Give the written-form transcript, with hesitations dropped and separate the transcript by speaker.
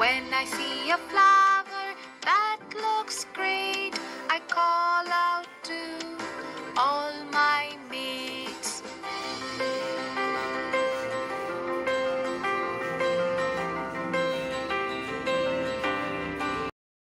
Speaker 1: When I see a flower that looks great, I call